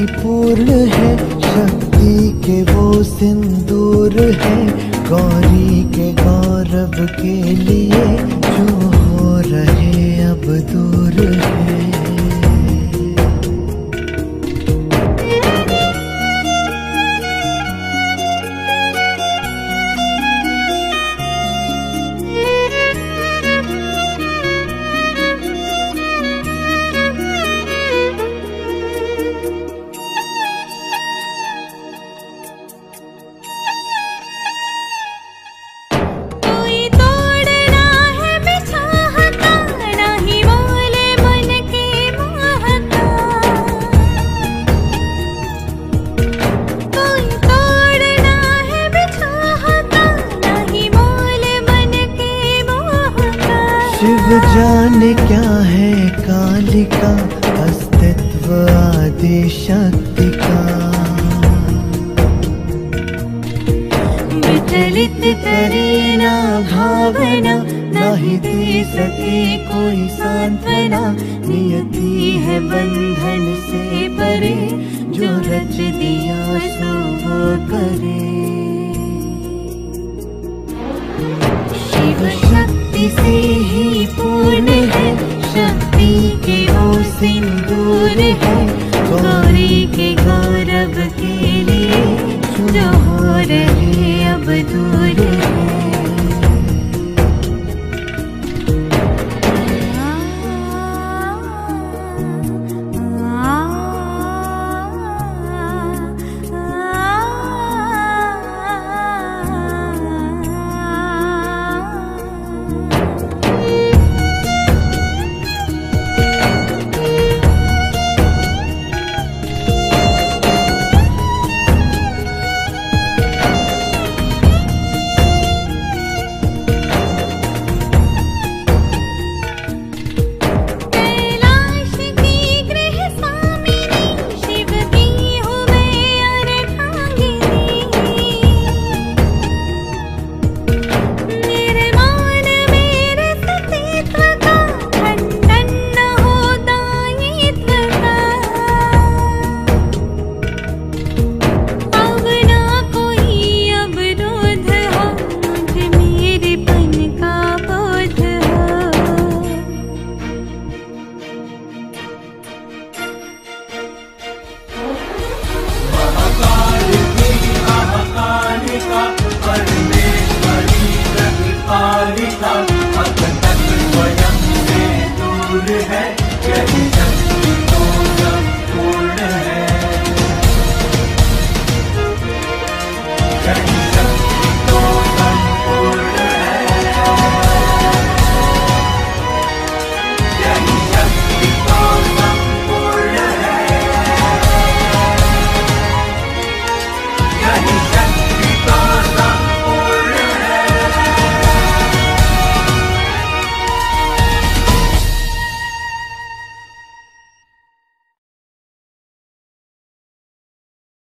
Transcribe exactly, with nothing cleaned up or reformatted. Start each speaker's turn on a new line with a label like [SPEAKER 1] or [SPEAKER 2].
[SPEAKER 1] पूर्ण है, शक्ति के वो सिंदूर है, गौरी के गौरव के लिए जो हो रहे अब दूर है। शिव जाने क्या है कालिका, अस्तित्व आदि शक्ति का। विचलित करे ना भावना, नहीं दे सके कोई सांत्वना, नियति है बंधन से परे, जो रच दिया सो वो करे। शिव शक्ति से ही पूर्ण है, शक्ति के वो सिंदूर है,